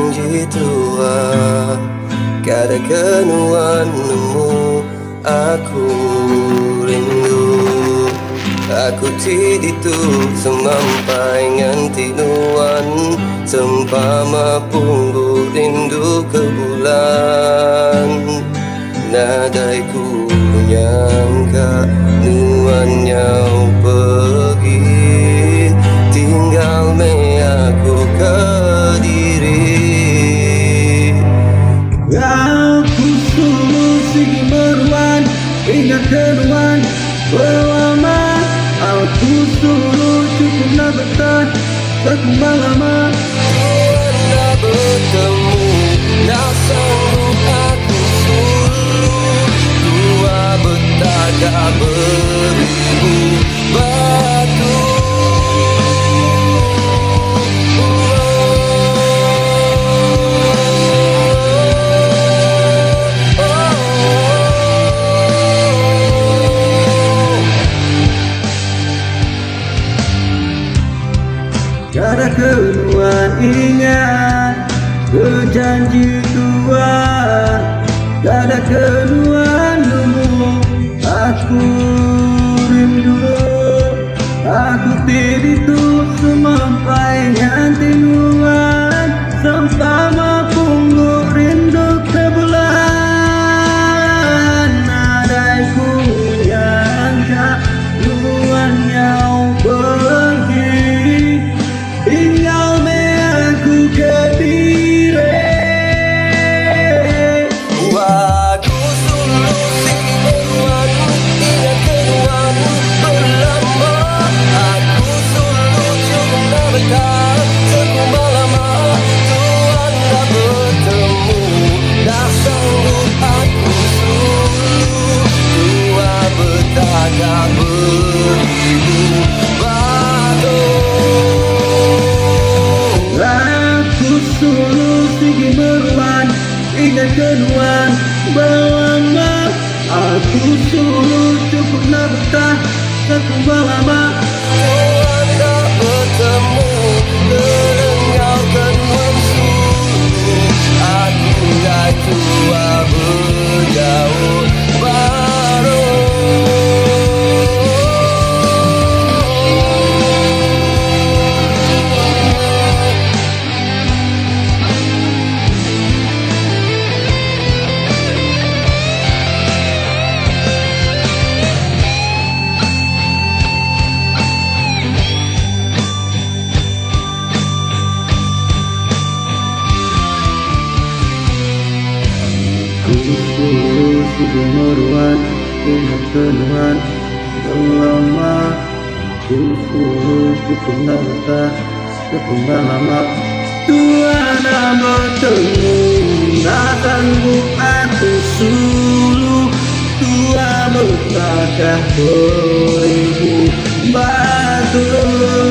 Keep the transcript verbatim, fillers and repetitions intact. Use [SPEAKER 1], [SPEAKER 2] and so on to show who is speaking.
[SPEAKER 1] janji tua, kada kenuanmu aku rindu. Aku tiditu semampai nganti nuan, sempama punggu rindu ke bulan. Nadai ku nyangka nuan nyau pergi, tinggal me aku ke diri.
[SPEAKER 2] Aku sungguh sigi meruan, ingat kenuan berlama. Aku sungguh cukup nak bertahan sekumbang lama.
[SPEAKER 1] Tuhan nak bertemu, nak sanggup aku suluh. Dua betaka beribu batu.
[SPEAKER 2] Kada kenuan ingat berjanji tua, kada kenuan nemu aku rindu. Aku tiditu semampai nganti nuan, sempama punggu rindu ke bulan. Nadaiku nyangka nuan nyau pergi, tinggal me aku ke diri.
[SPEAKER 1] Aku sungguh sigi meruan, ingat kenuan berlama. Aku sungguh cukup nak bertahan sekumbang lama. Tuhan nak bertemu, nak sanggup aku suluh. Dua betaka beribu batu.
[SPEAKER 2] Aku sungguh sigi meruan, ingat kenuan berlama. Aku sungguh cukup nak bertahan sekumbang lama.
[SPEAKER 1] Tuhan nak bertemu, meninggalkan suluh. Aku dah tua berjauh baru.
[SPEAKER 2] Aku sigi meruan, ingat kenuan berlama. Aku sungguh cukup nak bertahan sekumbang lama. Tuhan nak bertemu, nak sanggup aku suluh. Dua betaka beribu batu.